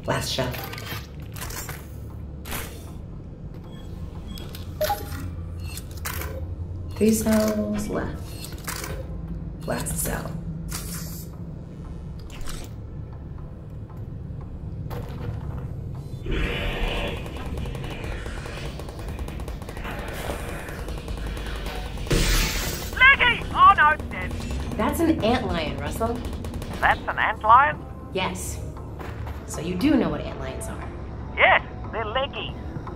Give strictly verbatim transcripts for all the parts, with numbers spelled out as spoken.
Last shot. Three cells left. Last cell. Leggy! Oh no, it's dead. That's an antlion, Russell. That's an antlion? Yes. So you do know what antlions are. Yes, they're leggy.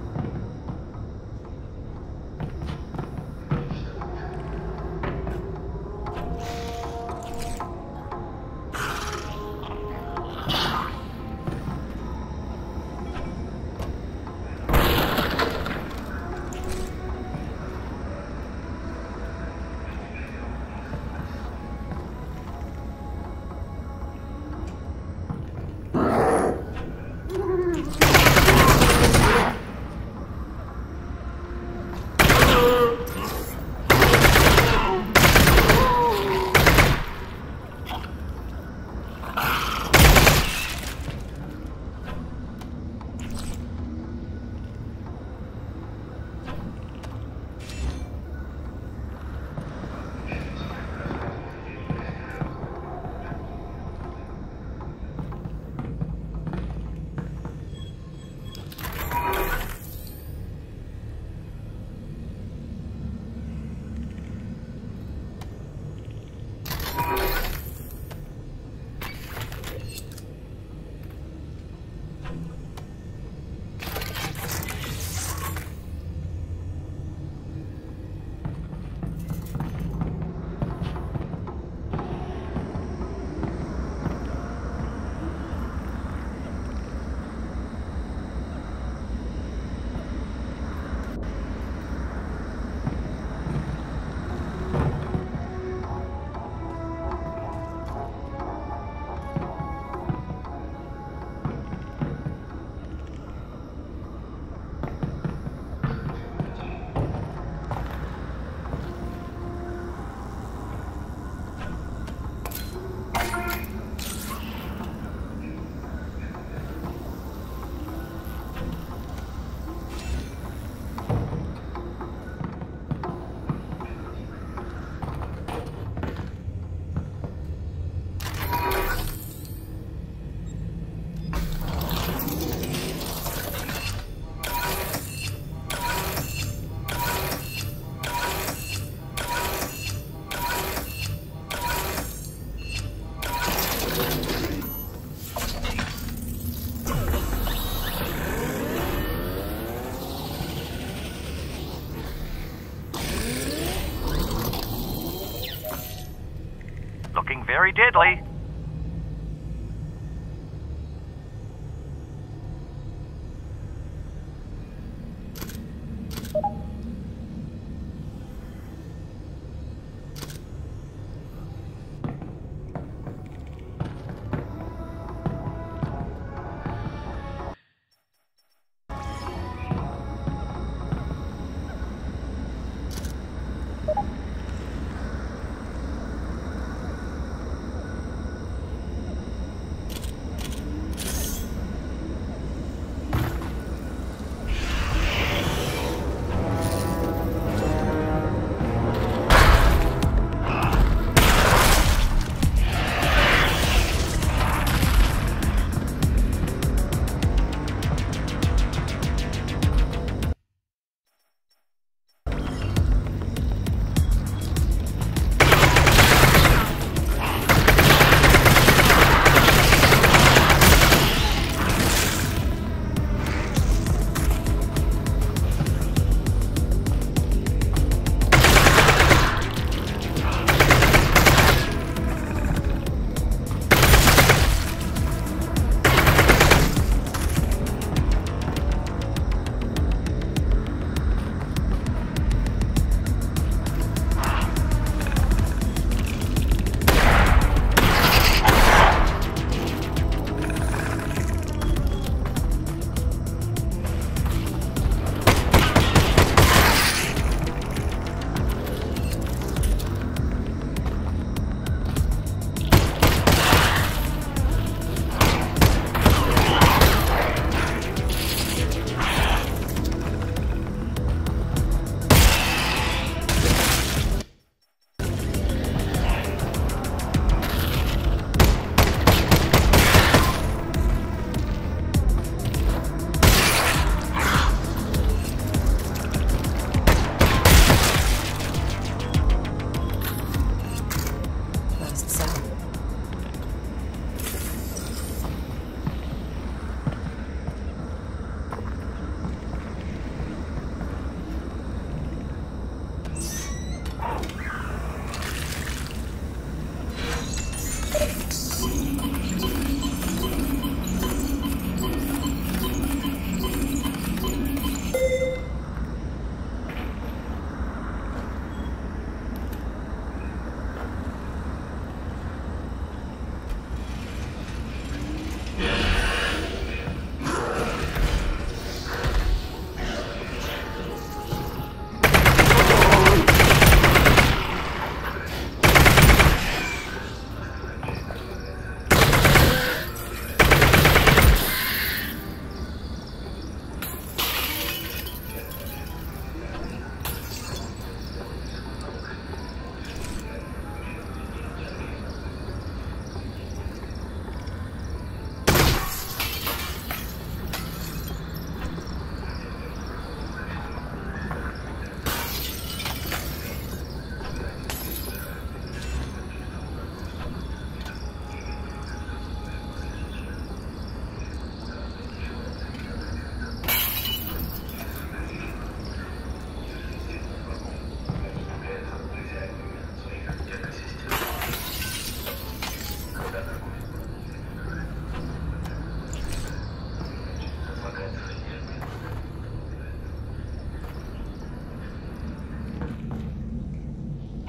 Looking very deadly.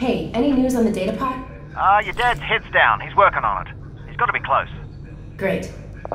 Hey, any news on the data pod? Uh, your dad's head's down. He's working on it. He's got to be close. Great.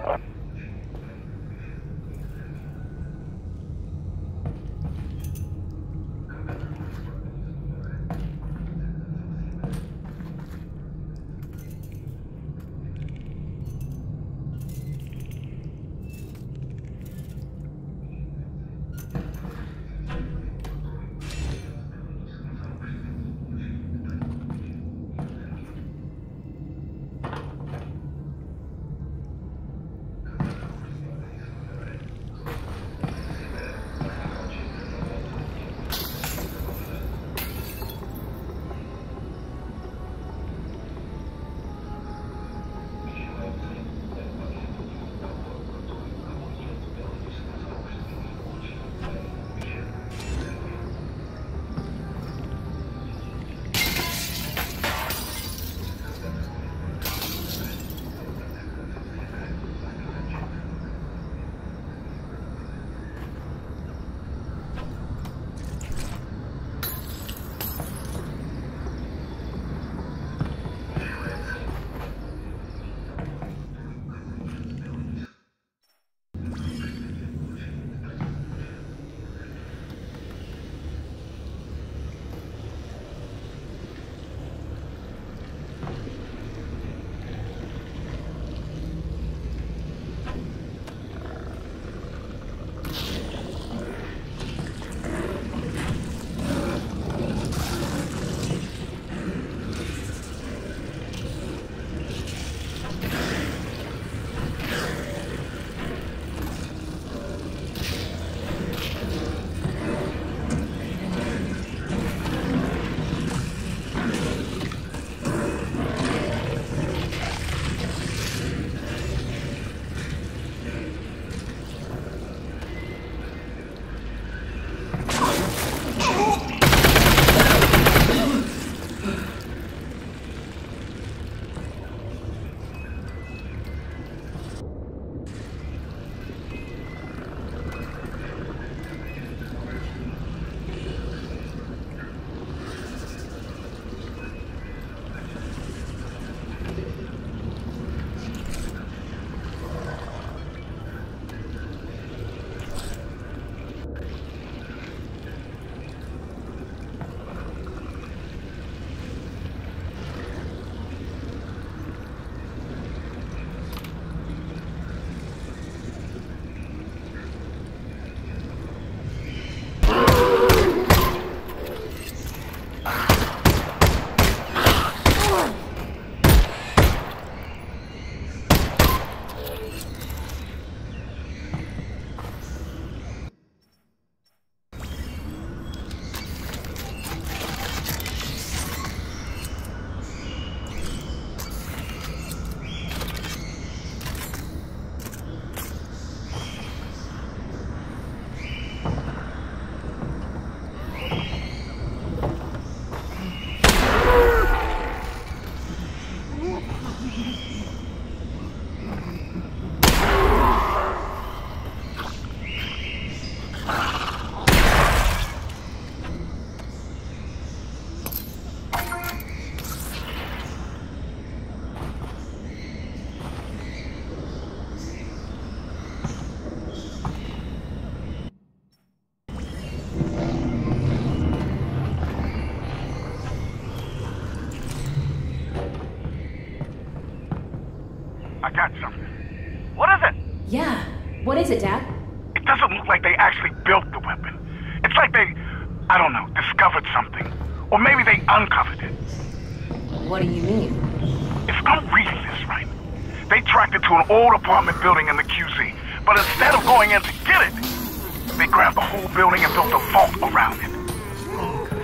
I got something. What is it? Yeah. What is it, Dad? It doesn't look like they actually built the weapon. It's like they, I don't know, discovered something. Or maybe they uncovered it. What do you mean? If I'm reading this right, they tracked it to an old apartment building in the Q Z. But instead of going in to get it, they grabbed the whole building and built a vault around it. Oh, crap.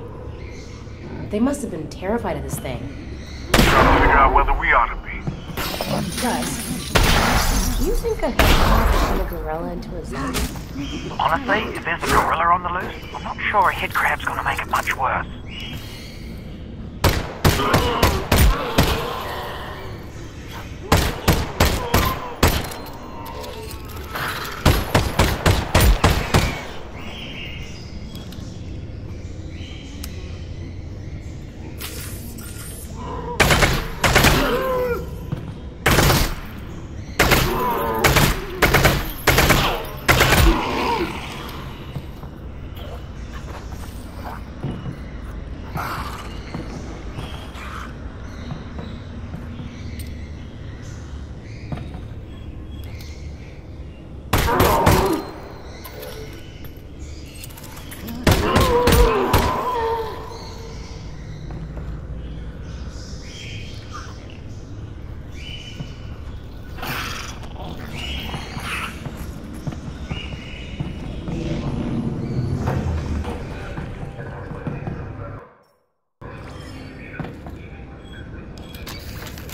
They must have been terrified of this thing. Trying to figure out whether we ought to be. Gus, do you think a headcrab could turn a gorilla into a zombie? Honestly, if there's a gorilla on the loose, I'm not sure a head crab's gonna make it much worse.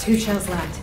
Two shells left.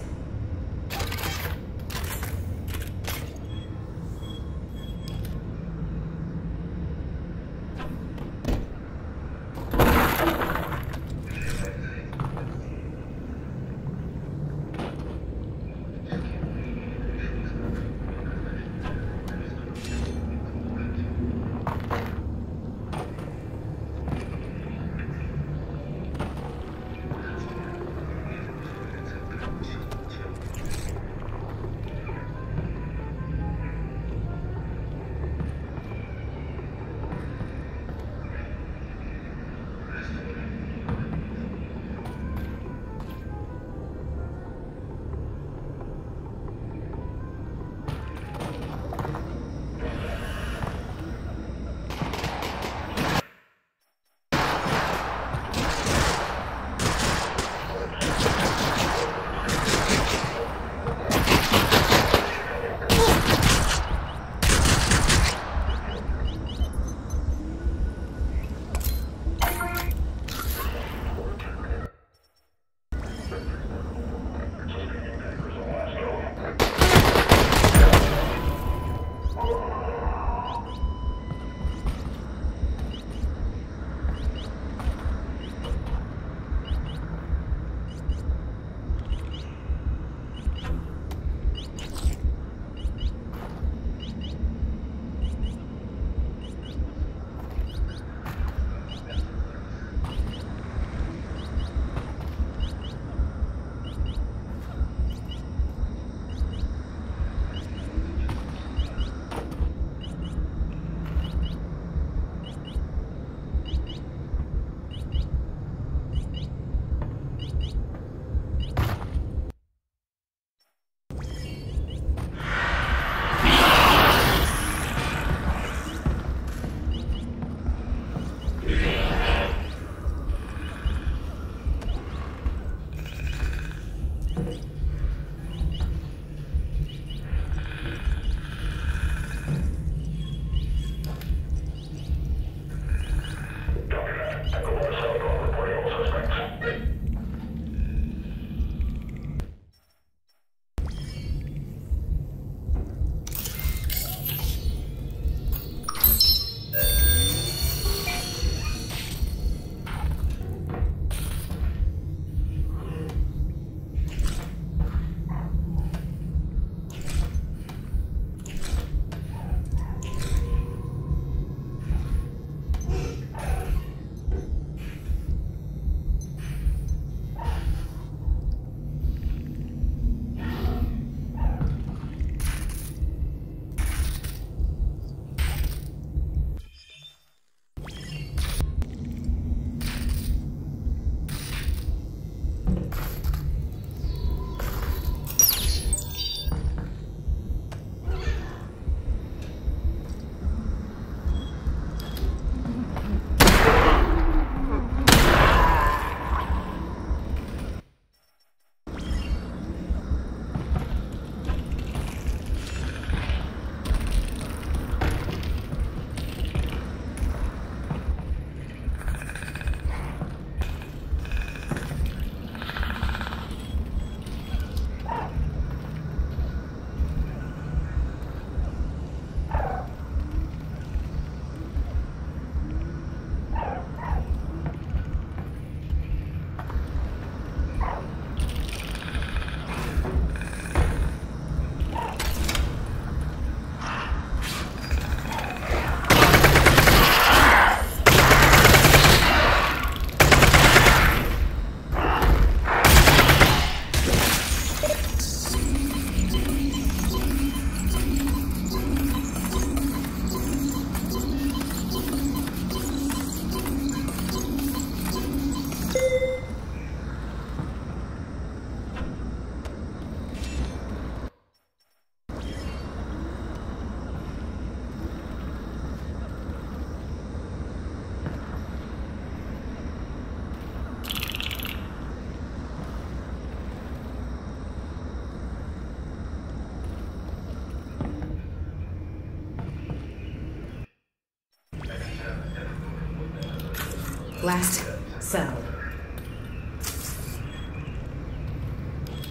Last cell.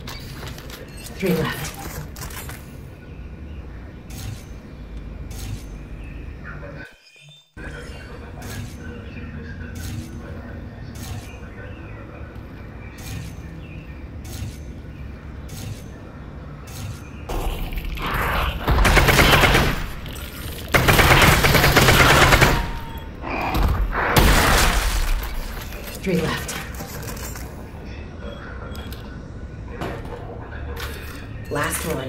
Three left. Three left. Last one.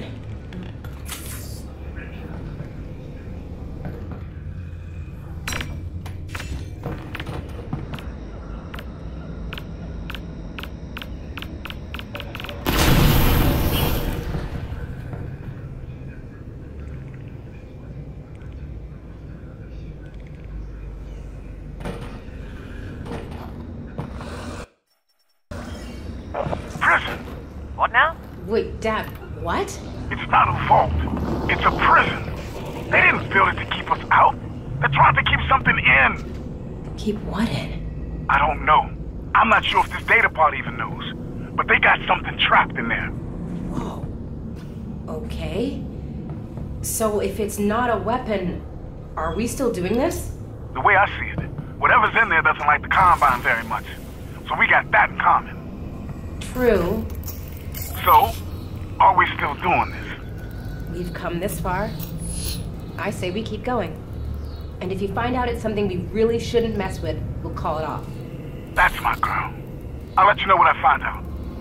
Prison. What now? Wait, Dad, what? It's not a vault. It's a prison. They didn't build it to keep us out. They're trying to keep something in. Keep what in? I don't know. I'm not sure if this data part even knows. But they got something trapped in there. Whoa. Okay. So if it's not a weapon, are we still doing this? The way I see it, whatever's in there doesn't like the Combine very much. So we got that in common. True. So, are we still doing this? We've come this far. I say we keep going. And if you find out it's something we really shouldn't mess with, we'll call it off. That's my girl. I'll let you know what I find out.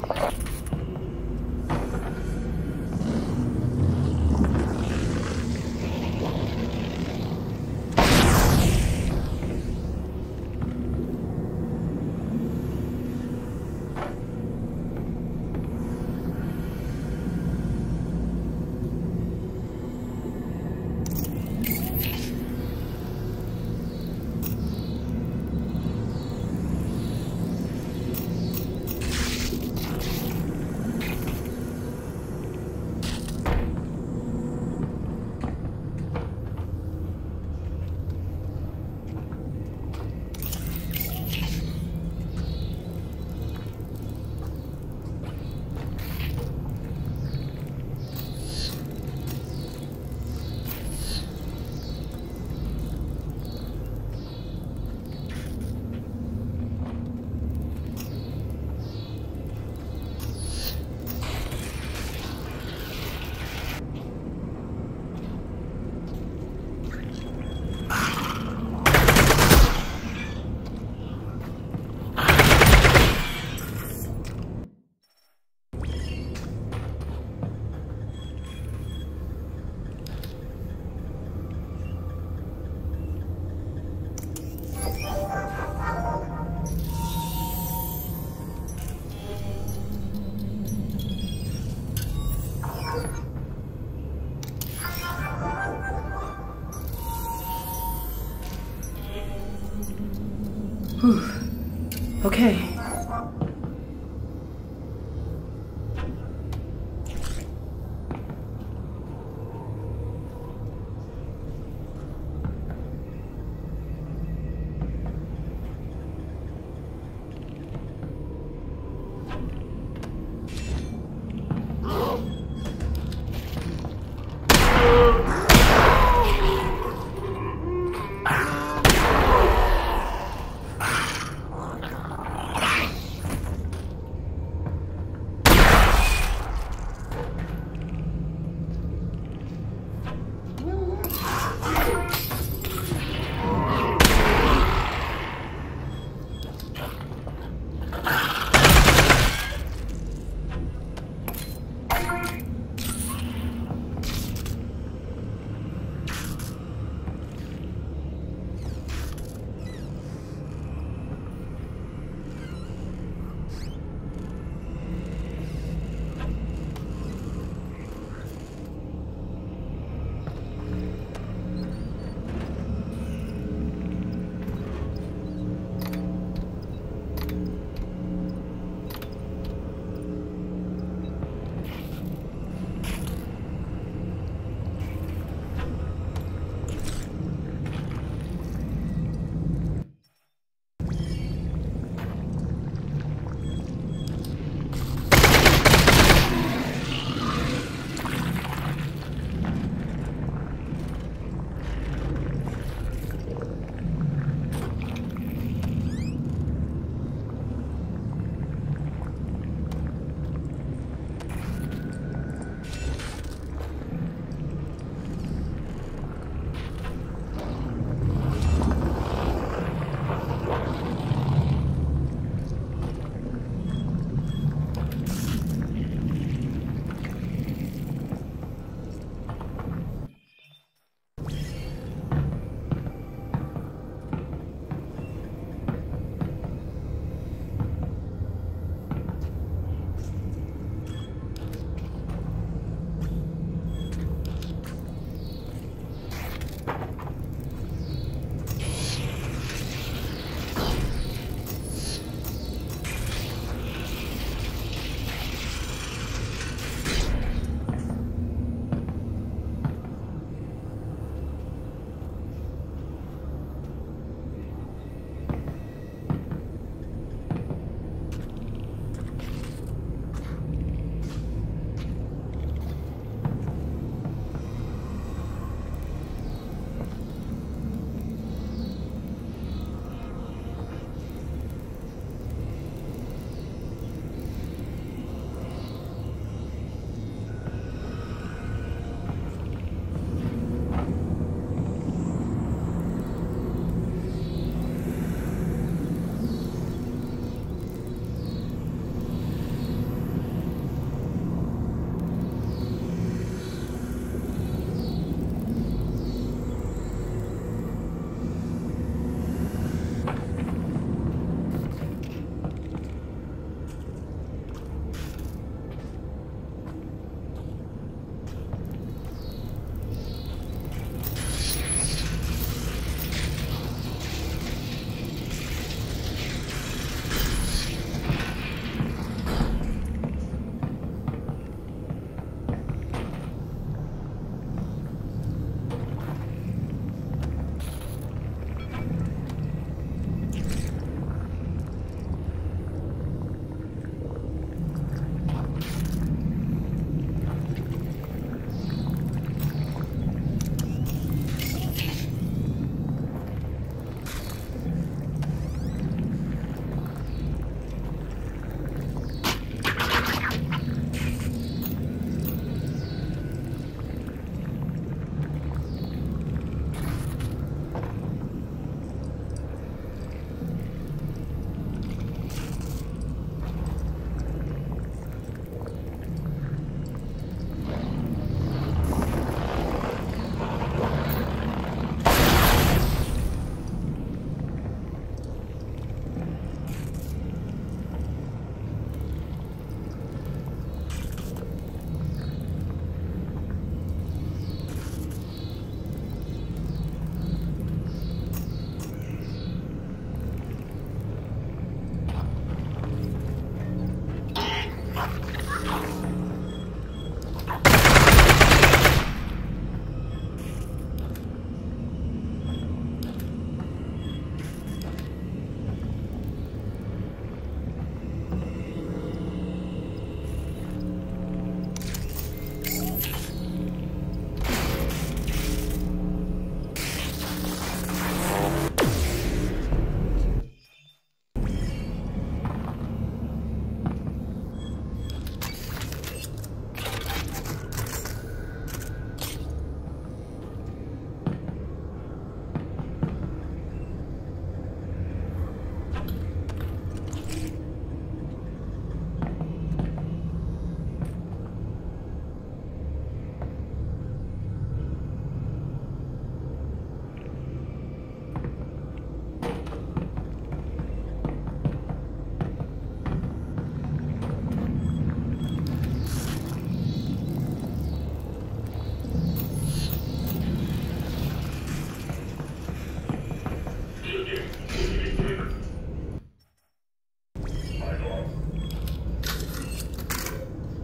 Whew. Okay.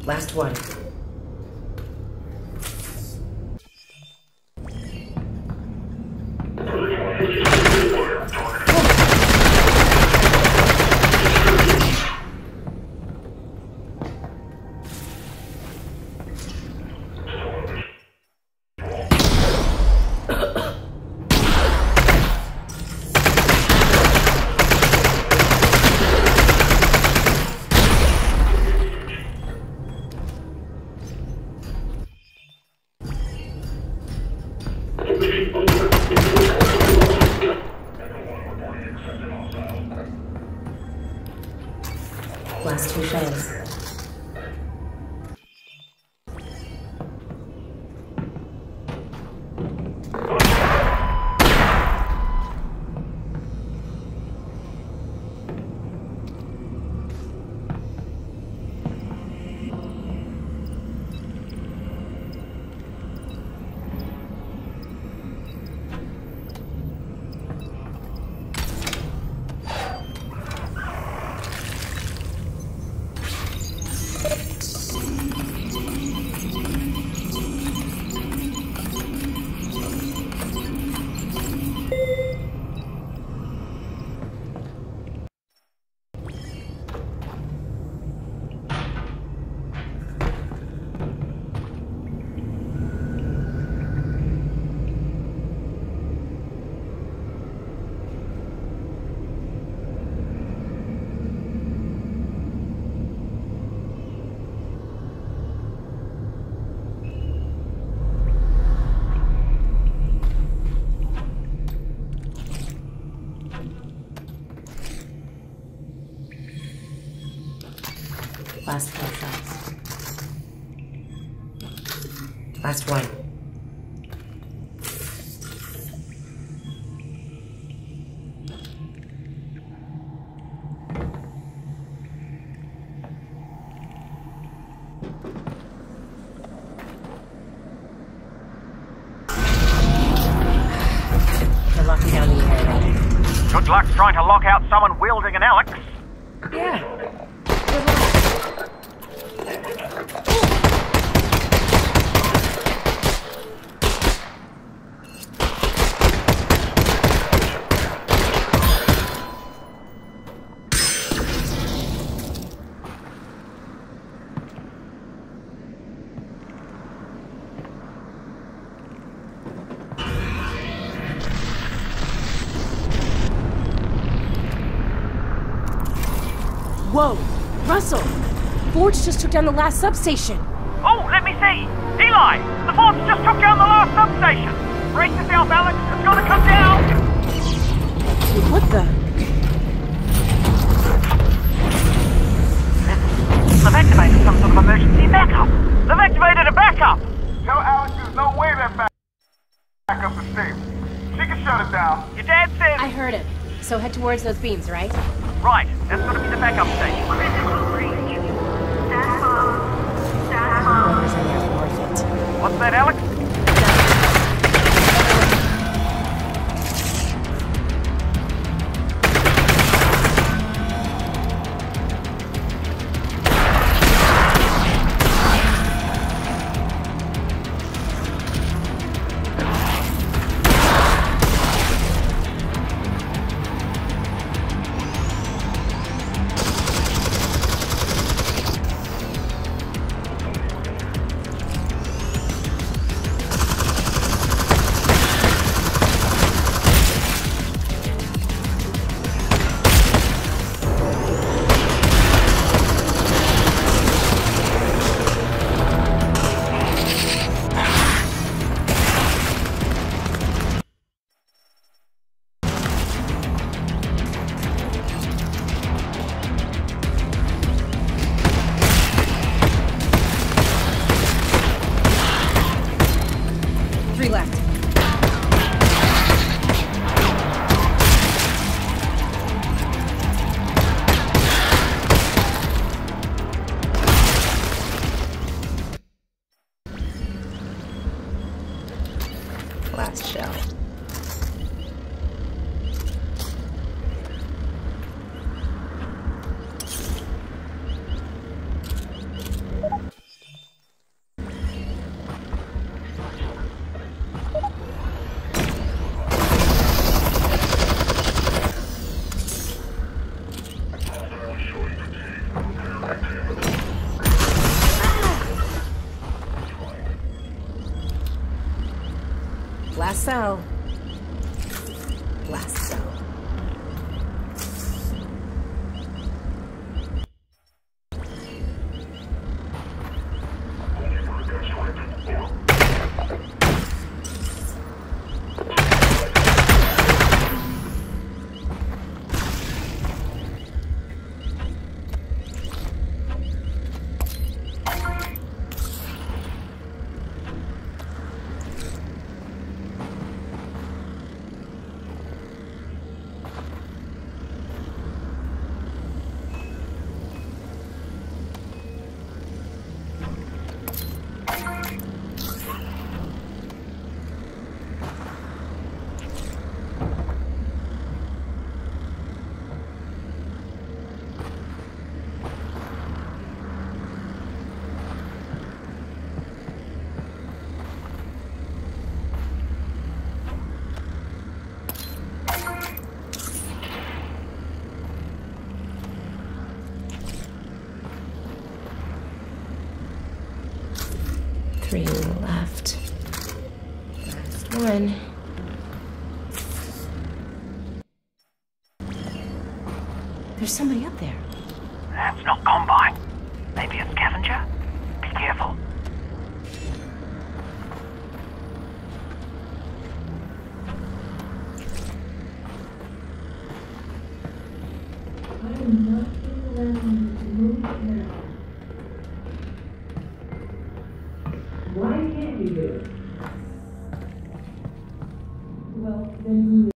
Last one. Last two shells. Last four shots. Last one. They're locking down the area. Good luck trying to lock out someone wielding an Alex. Yeah. Whoa! Russell! Forge just took down the last substation! Oh, let me see! Eli! The Forge just took down the last substation! Brace yourself, Alex! It's gonna come down! What the? They've activated some sort of emergency backup! They've activated a backup! Tell Alex there's no way that back backup is stable. She can shut it down. Your dad says... I heard him. So head towards those beams, right? Right, that's gonna be the backup station. What's that, Alex? Three left. Last one. There's somebody up there. That's not Combine. Maybe a scavenger? Be careful.